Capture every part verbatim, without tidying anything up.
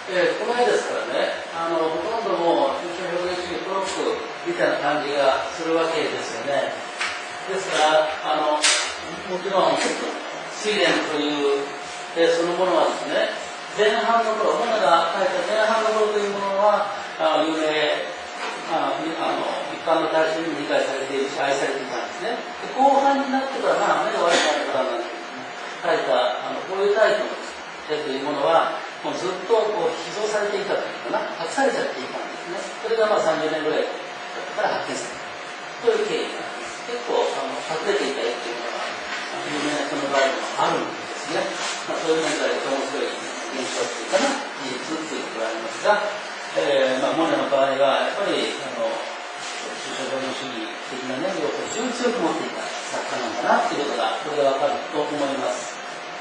えー、この絵ですからね、あのほとんどもう抽象表現主義トロップみたいな感じがするわけですよね。ですからあのもちろん睡蓮という絵そのものはですね、前半の頃、モネが描いた前半の頃というものはあ有名、ああの一般の大衆に理解されているし愛されていたんですね。で後半になってから、まあ、目が悪くなってからなんですけど、ね、描いたあのこういうタイプの絵というものはもうずっとこう秘蔵されていたというかな、隠されちゃっていたんですね。それがまあさんじゅうねんぐらいから発見されたという経緯があります。結構あの隠れていた絵というのは有名な人の場合もあるんですね。まあ、そういう面から言うと面白い現象というかな、事実ということがありますが、えーまあ、モネの場合はやっぱりあの抽象表現主義的な、ね、要素を非常に強く持っていた作家なんだなということがこれでわかると思います。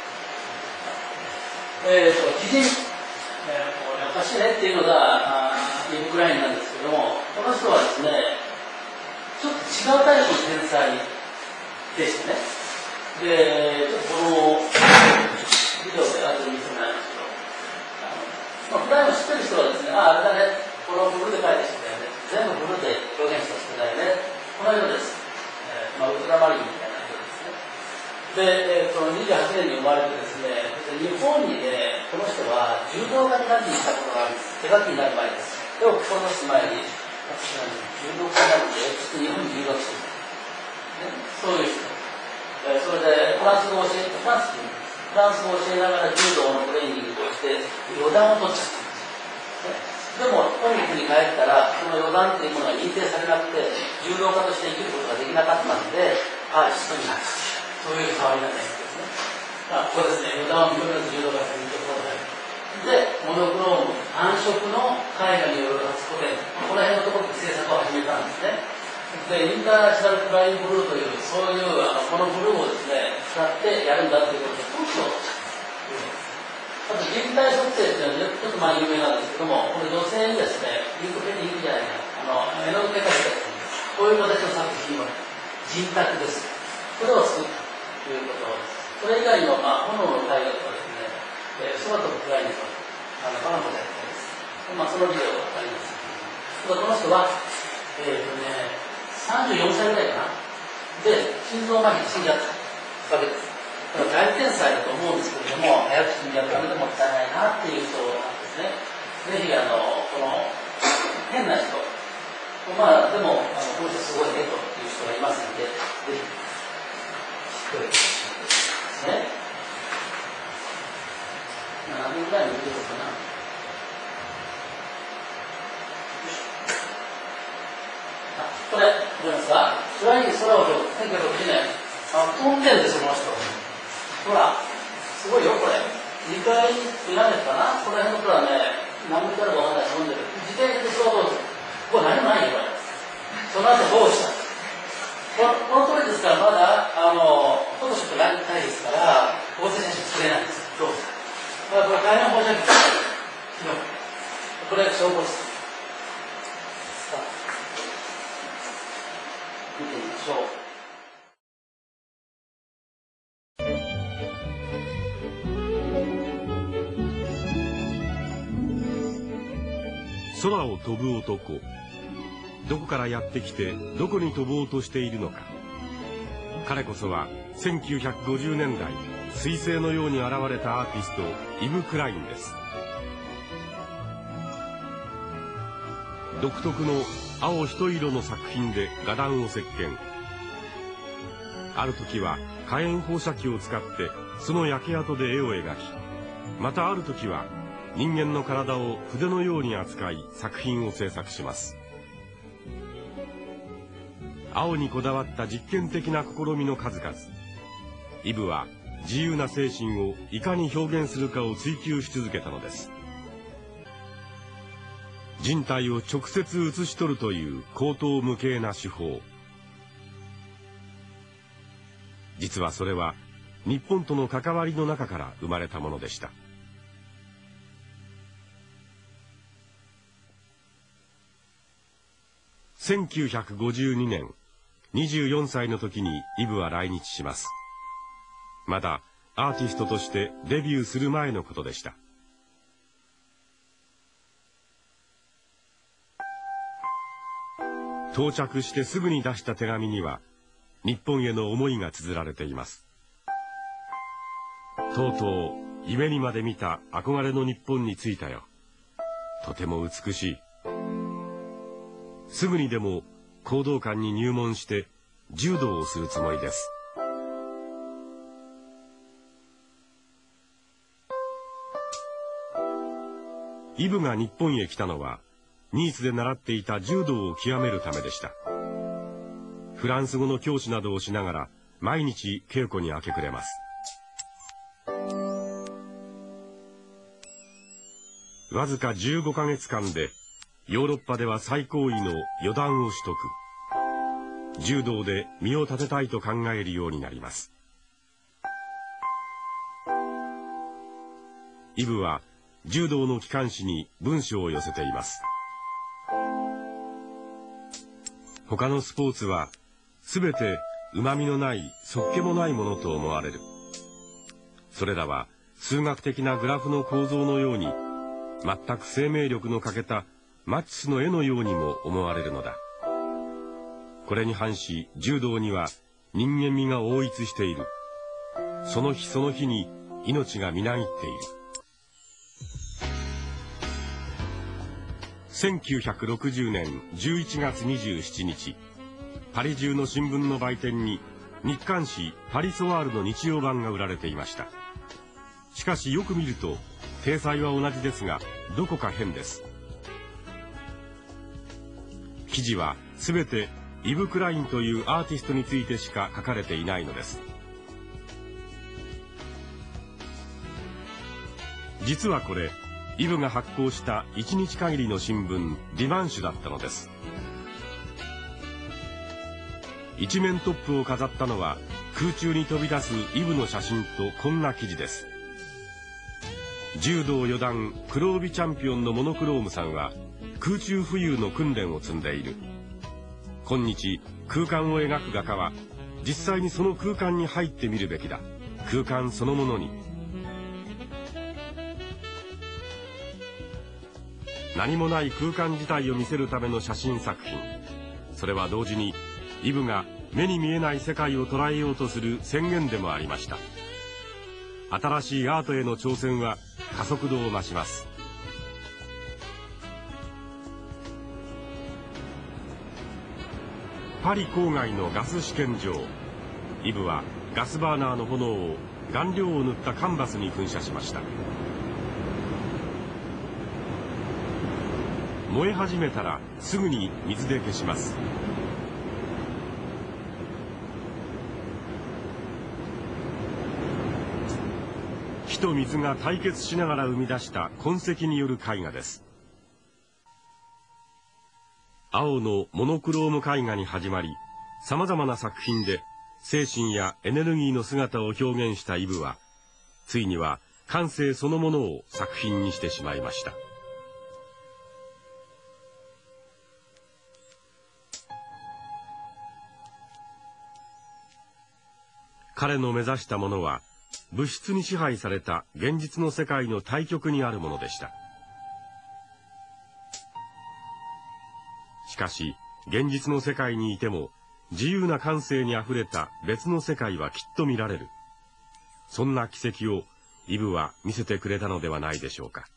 えーと、基人、えー、これおかしいねっていうのがイブ・クラインなんですけども、この人はですね、ちょっと違うタイプの天才でしてね。で、ちょっとこのビデオで後で見せないんですけど、あの、まあ、クラインを知ってる人はですね、ああ、あれだね、このブルーで描いてきたよね、全部ブルーで表現した人だよね、この色です。えー、まあ、ウルトラマリンみたいな色ですね。で、えー、とにじゅうはちねんに生まれてですね、日本にね、この人は柔道家になっていたことがあるんです。手書きになる前です。でも、この人前に、私は、ね、柔道家になるんで、ちょっと日本に留学してる、ね。そういう人。えー、それで、フランス語を教えて、フランスに、フランス語を教えながら柔道のトレーニングをして、予断を取っちゃったんです。ね、でも、本国に帰ったら、その予断というものが認定されなくて、柔道家として生きることができなかったので、ああ、人になった。そういう変わりがないんですね。あ、ここですね、予断を認める柔道家というところで、モノクローム、暗色の絵画による初個展、この辺のところで制作を始めたんですね。で、インターナショナルフラインブルーという、そういうあのこのブルーをですね、使ってやるんだということで、特許を取った。あと、人体測定というのは、ちょっとまあ有名なんですけども、これ女性にですね、リンクペンにいるじゃないか、あの、絵の具で描いたり、こういう形の作品を人卓です。これを作ったということです。それ以外の、まあ、炎の絵画とかですね、えー、空飛ぶフラインとか、あの、バナナでやったりです。まあ、そのビデオがあります。この人は、えっ、ー、とね、さんじゅうよんさいぐらいかな。で、心臓麻痺で死んじゃったわけです。だから大天才だと思うんですけれども、早く死んじゃったのでもったいないなっていう人なんですね。ぜひ、あの、この、変な人、まあ、でも、あのこの人すごいねという人がいますので、ぜひ、知っておいてほしいですね。何年ぐらいのビデオかな。あ、これ、どうですか？空に空をせんきゅうひゃくろくじゅうねん、あ飛んでるんですよ、この人。ほら、すごいよ、これ。にかい見られるかな？この辺の空ね、何メートルかわかんない、飛んでる。自転車で空を飛んでる。これ何もないよ、これ。その後どうしたこの、この通りですから、まだ、あの、フォトショップないですから、合成写真作れないんですよ。どうしただからこれ大変申し訳ない。これが証拠です。さあ、見てみましょう。 空を飛ぶ男。どこからやってきてどこに飛ぼうとしているのか。彼こそはせんきゅうひゃくごじゅうねんだい彗星のように現れたアーティストイブ・クラインです。独特の青一色の作品で画壇を席巻。ある時は火炎放射器を使ってその焼け跡で絵を描き、またある時は人間の体を筆のように扱い作品を制作します。青にこだわった実験的な試みの数々。イブは自由な精神をいかに表現するかを追求し続けたのです。人体を直接写し取るという高等無形な手法。実はそれは日本との関わりの中から生まれたものでした。せんきゅうひゃくごじゅうにねん、にじゅうよんさいの時にイブは来日します。まだアーティストとしてデビューする前のことでした。 到着してすぐに出した手紙には日本への思いが綴られています。とうとう夢にまで見た憧れの日本に着いたよ。とても美しい。すぐにでも講道館に入門して柔道をするつもりです。イブが日本へ来たのはニースで習っていた柔道を極めるためでした。フランス語の教師などをしながら毎日稽古に明け暮れます。わずかじゅうごかげつかんでヨーロッパでは最高位の四段を取得。柔道で身を立てたいと考えるようになります。イブは柔道の機関誌に文章を寄せています。他のスポーツはすべて旨味のないそっけもないものと思われる。それらは数学的なグラフの構造のように全く生命力の欠けたマティスの絵のようにも思われるのだ。これに反し柔道には人間味が応一している。その日その日に命がみなぎっている。せんきゅうひゃくろくじゅうねんじゅういちがつにじゅうしちにち、パリ中の新聞の売店に日刊誌パリソワールの日曜版が売られていました。しかしよく見ると体裁は同じですがどこか変です。記事はすべてイブ・クラインというアーティストについてしか書かれていないのです。実はこれイブが発行した一日限りの新聞ディマンシュだったのです。一面トップを飾ったのは空中に飛び出すイブの写真とこんな記事です。柔道四段黒帯チャンピオンのモノクロームさんは空中浮遊の訓練を積んでいる。今日空間を描く画家は実際にその空間に入ってみるべきだ。空間そのものに。何もない空間自体を見せるための写真作品。それは同時にイブが目に見えない世界を捉えようとする宣言でもありました。新しいアートへの挑戦は加速度を増します。パリ郊外のガス試験場。イブはガスバーナーの炎を顔料を塗ったカンバスに噴射しました。燃え始めたらすぐに水で消します。火と水が対決しながら生み出した痕跡による絵画です。青のモノクローム絵画に始まり、さまざまな作品で精神やエネルギーの姿を表現したイブは、ついには感性そのものを作品にしてしまいました。彼の目指したものは物質に支配された現実の世界の対極にあるものでした。しかし現実の世界にいても自由な感性にあふれた別の世界はきっと見られる。そんな奇跡をイブは見せてくれたのではないでしょうか。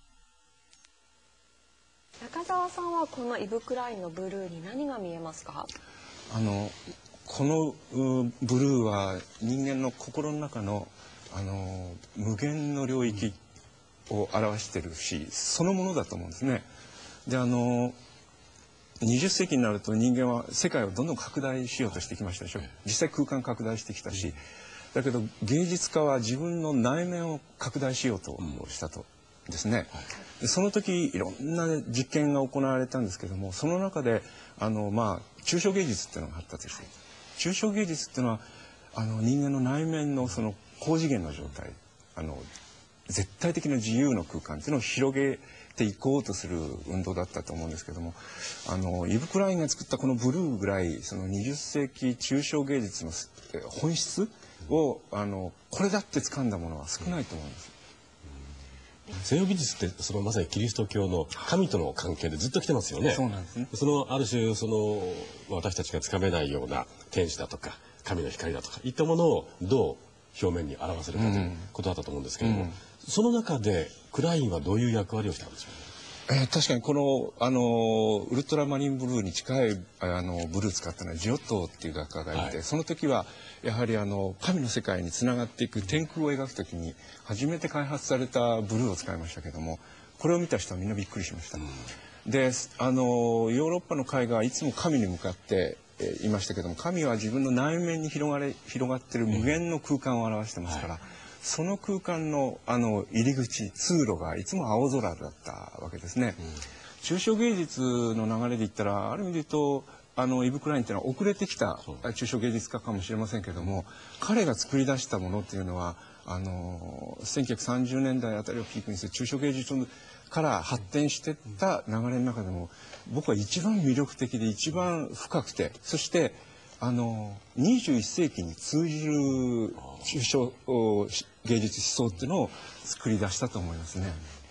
中澤さんはこのイブ・クラインのブルーに何が見えますか？ あのこのブルーは人間の心の中のあの無限の領域を表しているし、そのものだと思うんですね。であのにじゅっせいきになると人間は世界をどんどん拡大しようとしてきましたでしょ。実際空間拡大してきたし、だけど芸術家は自分の内面を拡大しようとしたとですね。でその時いろんな実験が行われたんですけども、その中であのまあ抽象芸術っていうのが発達している。抽象芸術っていうのはあの人間の内面のその高次元の状態、あの絶対的な自由の空間っていうのを広げていこうとする運動だったと思うんですけども、あのイブ・クラインが作ったこのブルーぐらいそのにじゅっせいき抽象芸術の本質をあのこれだって掴んだものは少ないと思うんです。 西洋美術ってそのまさにキリスト教の神との関係でずっと来てますよね。 そうなんですね。 そのある種その私たちがつかめないような天使だとか神の光だとかいったものをどう表面に表せるかということだったと思うんですけれども、うん、その中でクラインはどういう役割をしたんでしょうね。 えー、確かにこの、あのウルトラマリンブルーに近いあのブルー使ったのはジオットーっていう画家がいて、はい、その時はやはりあの神の世界につながっていく天空を描く時に初めて開発されたブルーを使いましたけども、これを見た人はみんなびっくりしました。うん、であのヨーロッパの絵画はいつも神に向かってえー、いましたけども、神は自分の内面に広がれ広がっている無限の空間を表してますから、うんはい、その空間のあの入り口通路がいつも青空だったわけですね。うん、抽象芸術の流れで言ったらある意味で言うとあのイヴ・クラインっていうのは遅れてきた抽象芸術家かもしれませんけども、彼が作り出したものっていうのはあのせんきゅうひゃくさんじゅうねんだいあたりをピークにする抽象芸術から発展していった流れの中でも僕は一番魅力的で一番深くて、そしてあのにじゅういっせいきに通じる抽象芸術思想っていうのを作り出したと思いますね。